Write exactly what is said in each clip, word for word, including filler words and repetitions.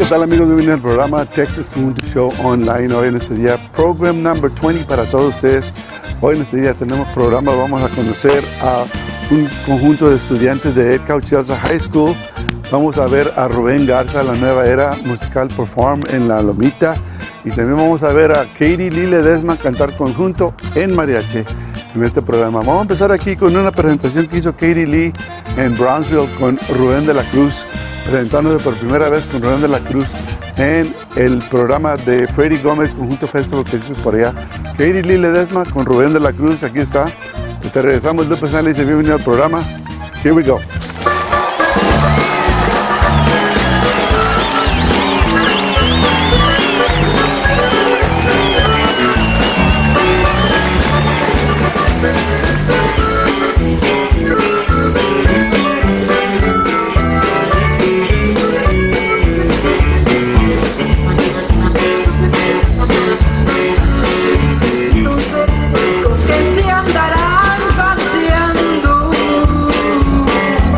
tal amigos? Bienvenidos al programa Texas Community Show Online. Hoy en este día, program number veinte para todos ustedes. Hoy en este día tenemos programa, vamos a conocer a un conjunto de estudiantes de Edcouch Chelsea High School. Vamos a ver a Rubén Garza, la nueva era musical perform en La Lomita. Y también vamos a ver a Katie Lee Ledesma cantar conjunto en mariachi en este programa. Vamos a empezar aquí con una presentación que hizo Katie Lee en Brownsville con Rubén de la Cruz, presentándose por primera vez con Rubén de la Cruz en el programa de Freddy Gómez Conjunto Festival que hizo por allá. Katie Lee Ledesma con Rubén de la Cruz, aquí está. Te regresamos, López Sánchez, bienvenido al programa. Here we go. Que se andarán paseando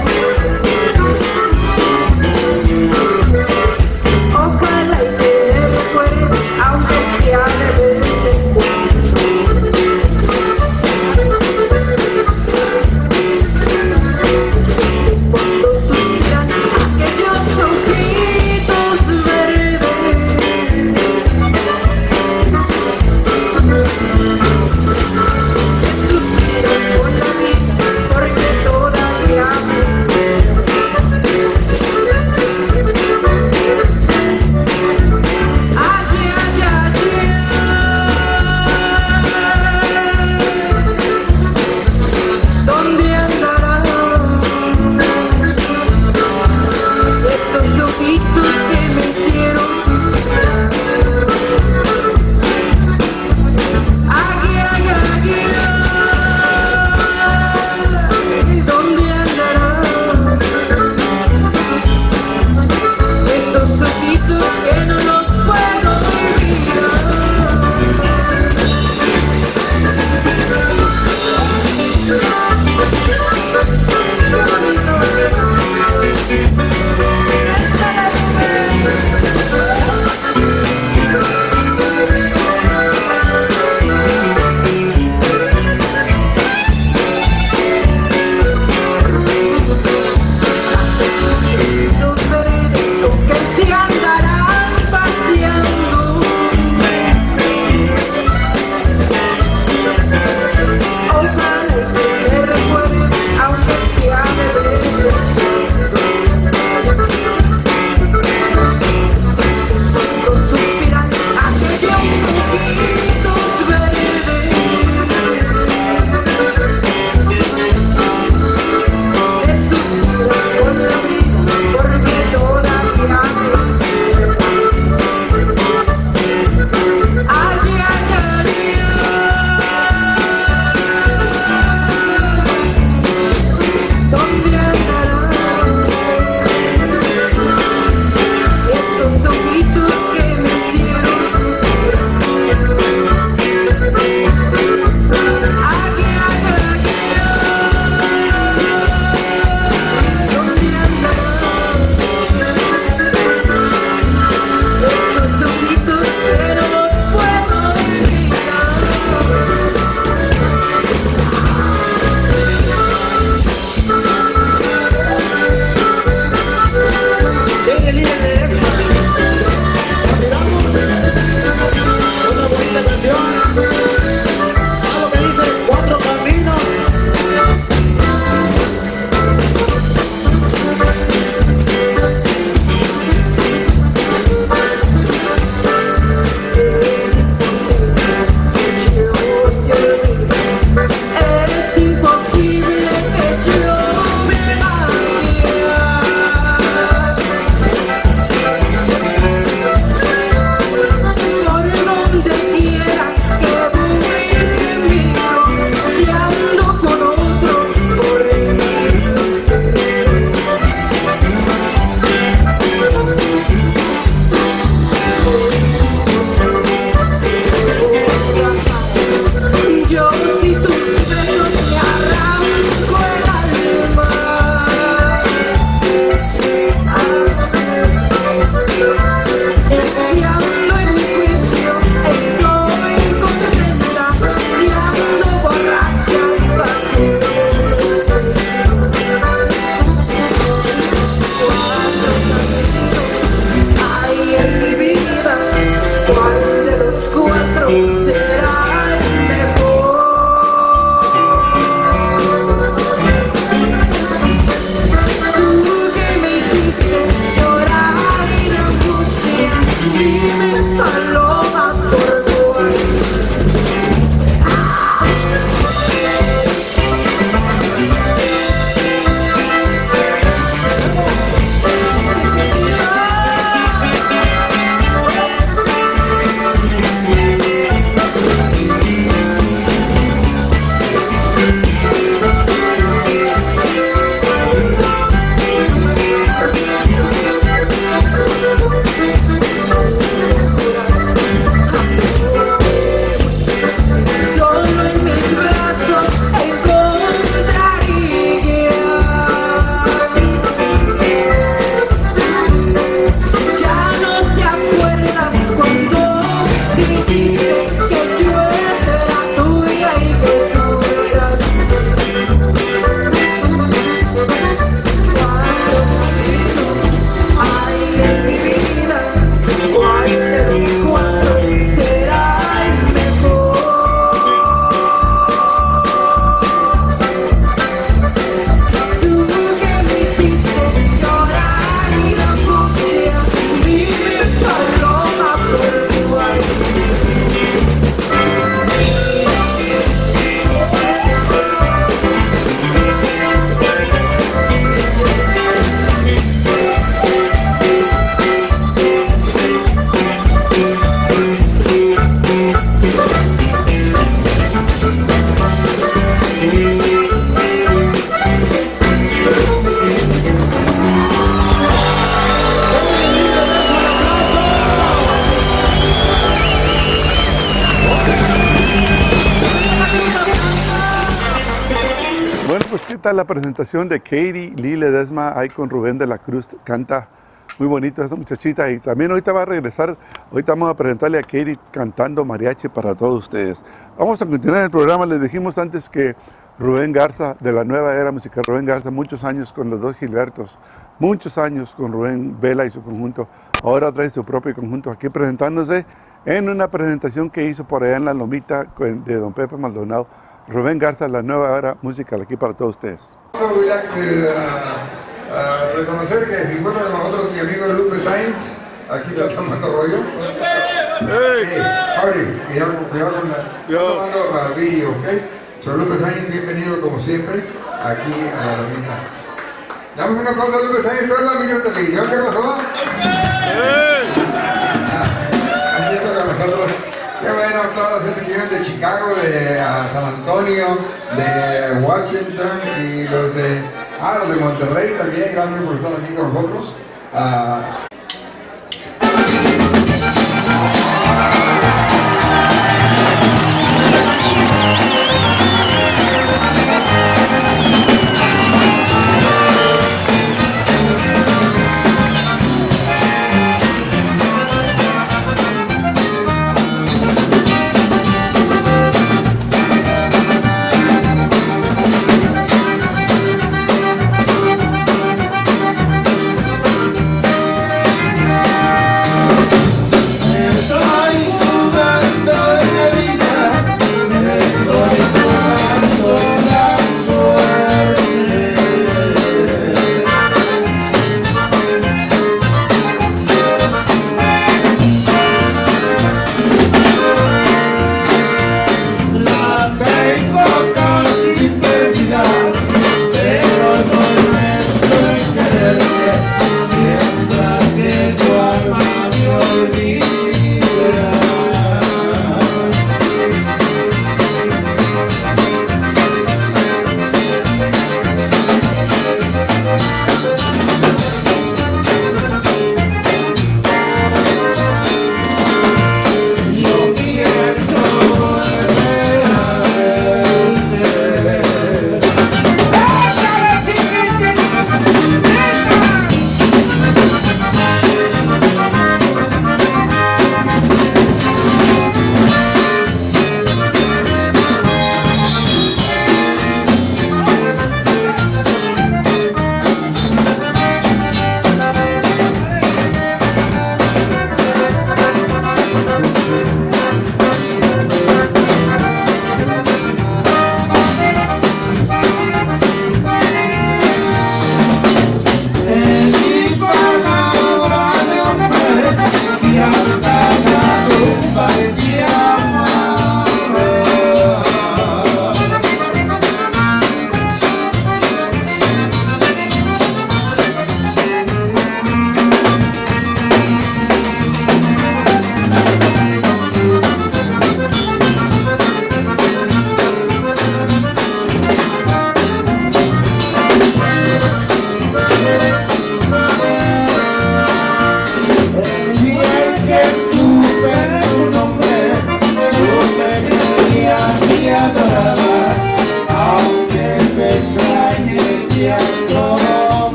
Bueno, pues qué tal la presentación de Katie Lee Ledesma ahí con Rubén de la Cruz. Canta muy bonito esta muchachita y también ahorita va a regresar, ahorita vamos a presentarle a Katie cantando mariachi para todos ustedes. Vamos a continuar el programa, les dijimos antes que Rubén Garza de la nueva era musical, Rubén Garza, muchos años con los dos Gilbertos, muchos años con Rubén Vela y su conjunto, ahora trae su propio conjunto aquí presentándose en una presentación que hizo por allá en La Lomita de don Pepe Maldonado. Rubén Garza, la nueva era musical aquí para todos ustedes. Voy a uh, uh, reconocer que si fuera de nosotros mi amigo Lupe Sainz, aquí está tomando rollo. Hey, hey Javi, cuidado, cuidado con la... Está tomando uh, vídeo, ¿ok? Soy Lupe Sainz, bienvenido como siempre aquí a La Lomita. Damos un aplauso a Lupe Sainz, esto es La Lomita Televisión, ¿qué pasó? hey. Ah, así toca a nosotros. Qué bueno, toda la gente que viene de Chicago, de uh, San Antonio, de Washington y los de, ah, los de Monterrey también, gracias por estar aquí con nosotros. Uh,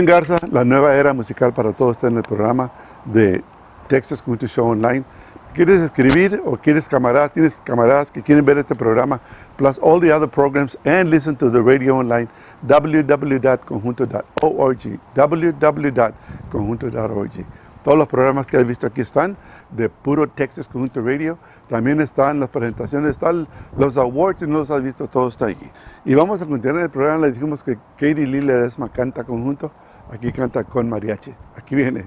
Julián Garza, la nueva era musical para todos está en el programa de Texas Conjunto Show Online. ¿Quieres escribir o quieres camaradas? Tienes camaradas que quieren ver este programa, plus all the other programs, and listen to the radio online, w w w dot conjunto dot org, w w w dot conjunto dot org. Todos los programas que has visto aquí están, de puro Texas Conjunto Radio. También están las presentaciones, están los awards, si no los has visto, todo está allí. Y vamos a continuar el programa. Le dijimos que Katie Lee Ledesma canta conjunto, aquí canta con mariachi. Aquí viene.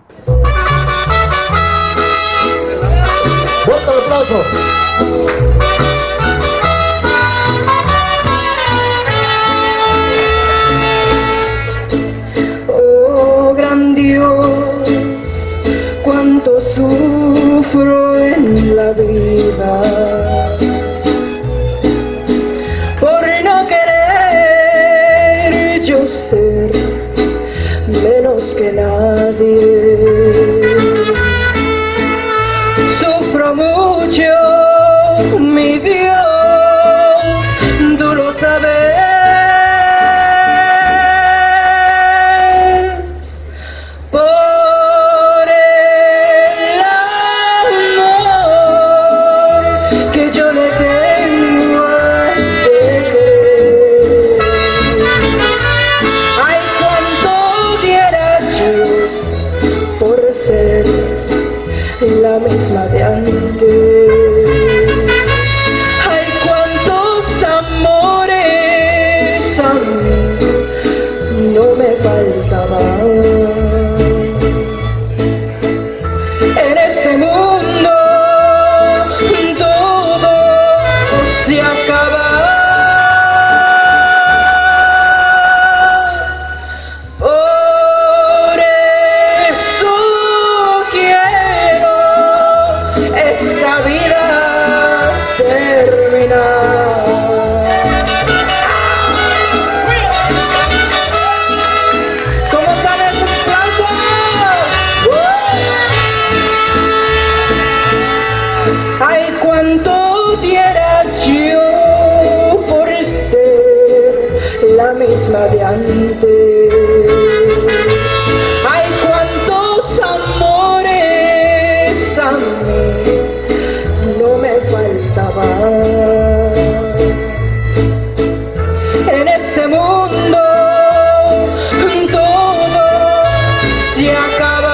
¡Fuerte el aplauso! Oh, gran Dios, cuánto sufro en la vida por no querer yo ser menos que nadie. Sufro mucho, mi Dios, tú lo sabes. Por el amor que yo le tengo a ese querer. Ay, cuánto diera yo por ser la misma de antes. Ay, cuántos amores a mí no me faltaban. En este mundo todo se acaba. Por eso quiero esta vida terminar. ¿Cómo están esos aplausos? Ay, cuánto diera yo por ser la misma de antes. Ay, cuántos amores a mí no me faltaban. En este mundo todo se acaba.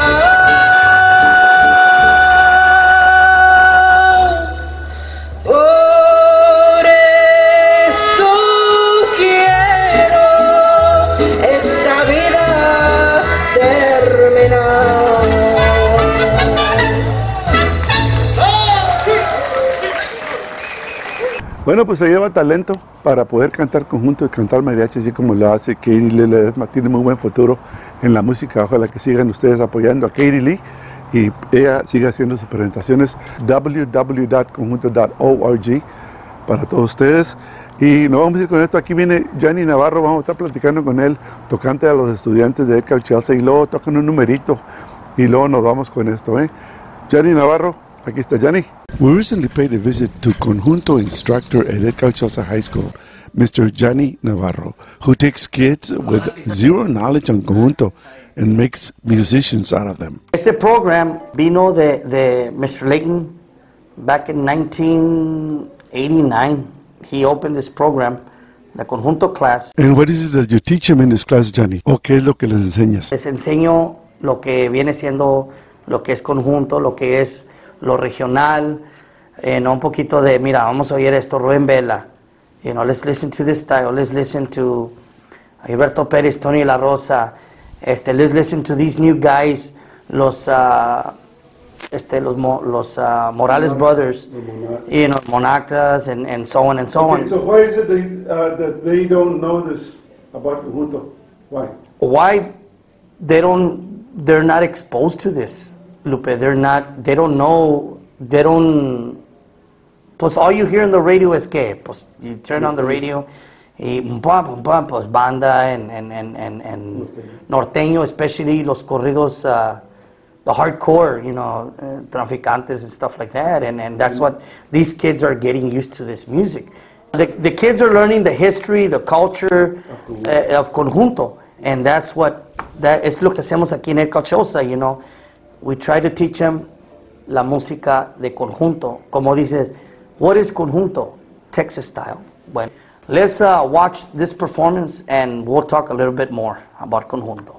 Por eso quiero esta vida terminar. Bueno, pues se lleva talento para poder cantar conjunto y cantar mariachi, así como lo hace Katie Lee Ledesma. Tiene muy buen futuro en la música. Ojalá que sigan ustedes apoyando a Katie Lee y ella siga haciendo sus presentaciones. w w w dot conjunto dot org para todos ustedes. Y nos vamos a ir con esto. Aquí viene Gianni Navarro. Vamos a estar platicando con él, tocante a los estudiantes de Edcouch Chelsea, y luego tocan un numerito y luego nos vamos con esto, ¿eh? Gianni Navarro, aquí está Gianni. We recently paid a visit to conjunto instructor at Edcouch Chelsea High School, Mister Gianni Navarro, who takes kids with zero knowledge on conjunto and makes musicians out of them. Este program vino de, de Mister Layton back in nineteen eighty-nine. He opened this program, the conjunto class. And what is it that you teach them in this class, Gianni? ¿O qué es lo que les enseñas? Les enseño lo que viene siendo lo que es conjunto, lo que es lo regional, eh, no un poquito de, mira, vamos a oír esto, Rubén Vela, you know, let's listen to this style, let's listen to Gilberto Pérez, Tony La Rosa, este, let's listen to these new guys, los, uh, este, los, los uh, Morales Brothers, you know, Monarcas, and, and so on and so Okay, on. so why is it they, uh, that they don't know this about conjunto? Why? Why they don't, they're not exposed to this, Lupe. They're not, they don't know, they don't, pues all you hear on the radio is que, pues you turn on the radio, y pum, pum, pum, pues banda and, and, and, and, and norteño, especially los corridos, uh, the hardcore, you know, uh, traficantes and stuff like that, and, and that's what these kids are getting used to, this music. The, the kids are learning the history, the culture uh, of conjunto, And that's what, that es lo que hacemos aquí en Edco Choza, you know. We try to teach them la música de conjunto. Como dices, what is conjunto? Texas style. Bueno, let's uh, watch this performance and we'll talk a little bit more about conjunto.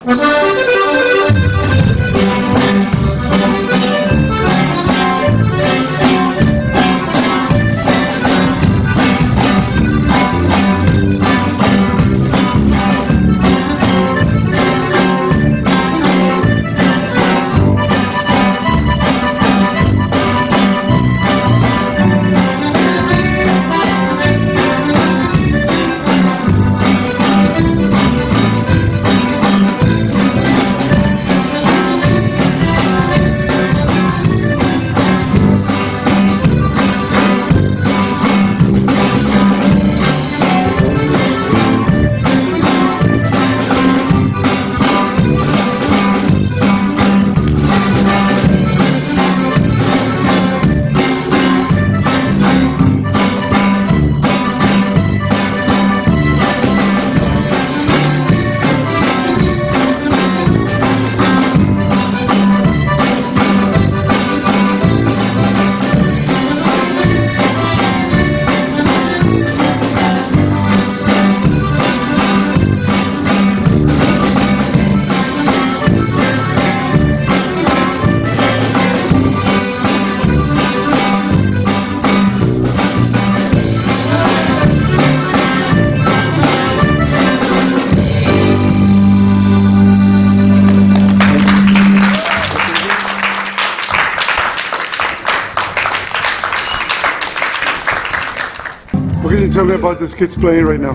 What can you tell me about these kids playing right now?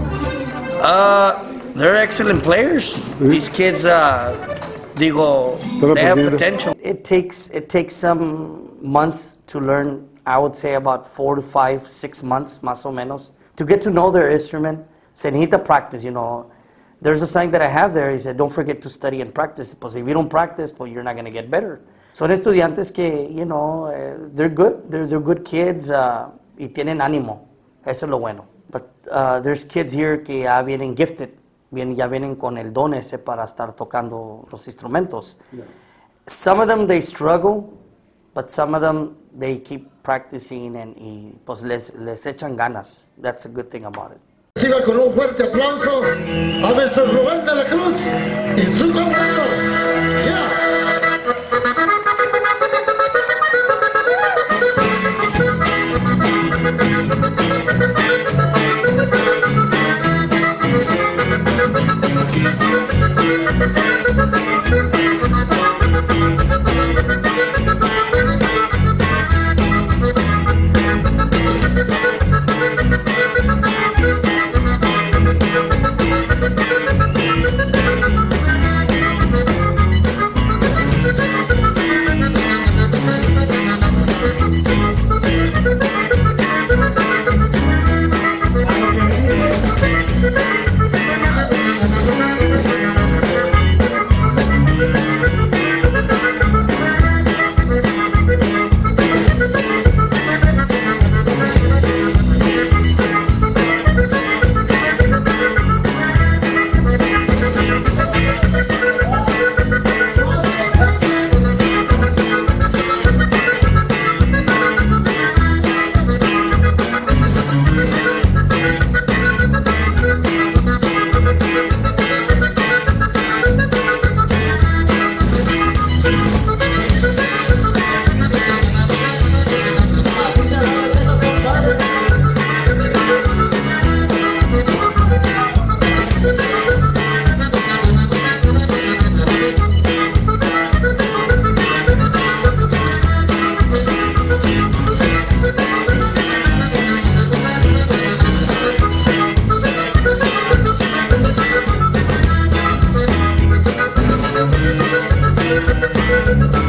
Uh, they're excellent players. These kids, uh, digo, they have potential. It takes it takes some months to learn. I would say about four to five, six months, más o menos, to get to know their instrument. Se necesita practice, you know. There's a sign that I have there. He said, "Don't forget to study and practice." Because if you don't practice, well, you're not going to get better. Son estudiantes que, you know, uh, they're good. They're they're good kids uh, y tienen ánimo. Eso es lo bueno. But uh, there's kids here que ya vienen gifted, vienen, ya vienen con el don ese para estar tocando los instrumentos. Yeah. Some of them, they struggle, but some of them, they keep practicing and y, pues les, les echan ganas. That's a good thing about it. Siga con un fuerte aplauso a mister Rubén de la Cruz y su conjunto. Yeah. Thank you.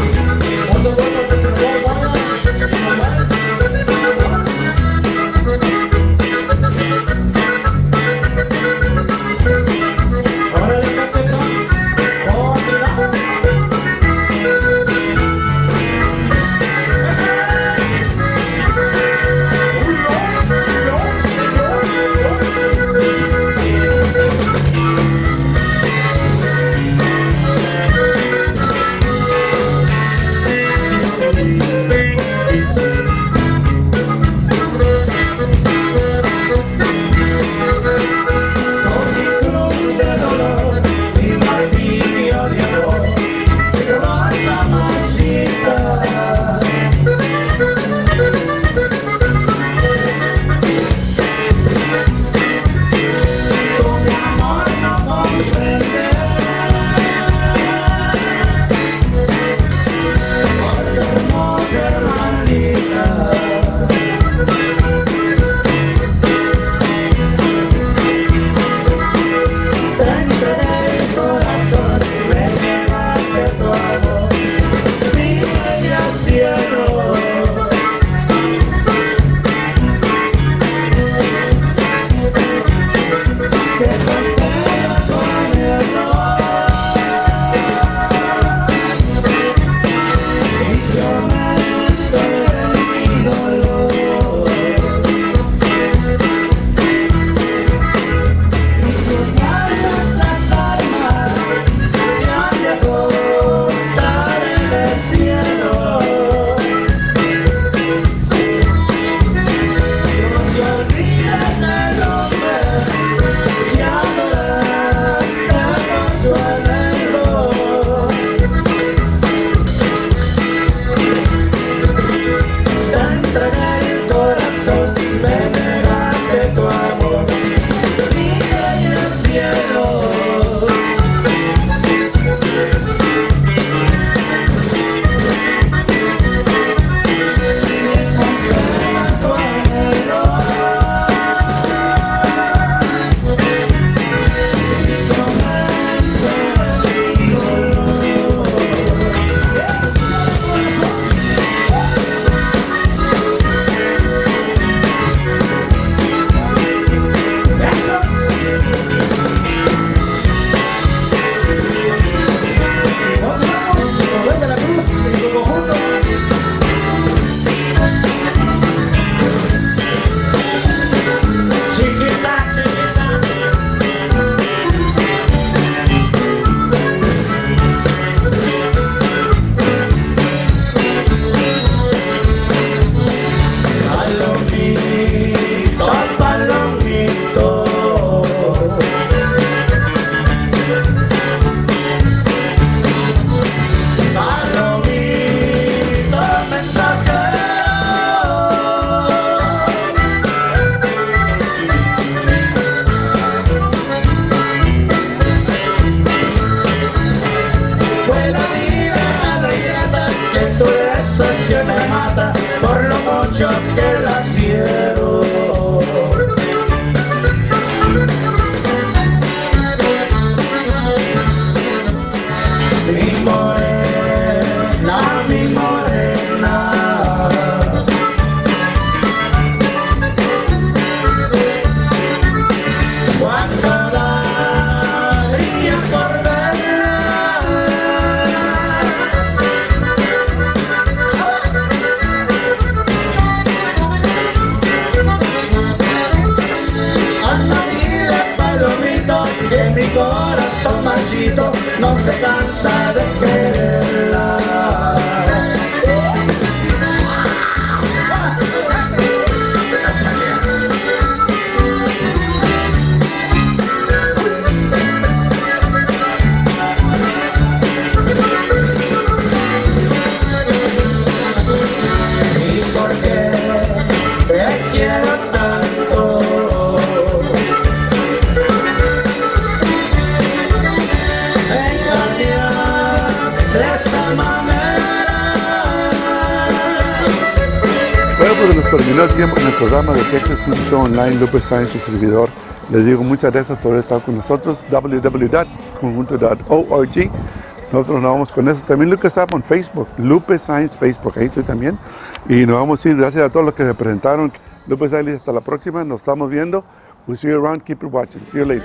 porque nos terminó el tiempo en el programa de Texas Country Show Online. Lupe Sainz, su servidor. Les digo muchas gracias por haber estado con nosotros. w w w punto conjunto punto org. Nosotros nos vamos con eso. También Lupe está en Facebook. Lupe Sainz Facebook. Ahí estoy también. Y nos vamos a ir. Gracias a todos los que se presentaron. Lupe Sainz, hasta la próxima. Nos estamos viendo. We'll see you around. Keep it watching. See you later.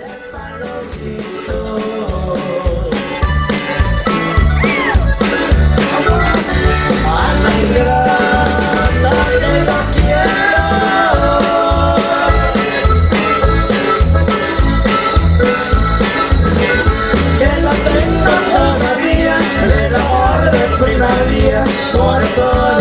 Por eso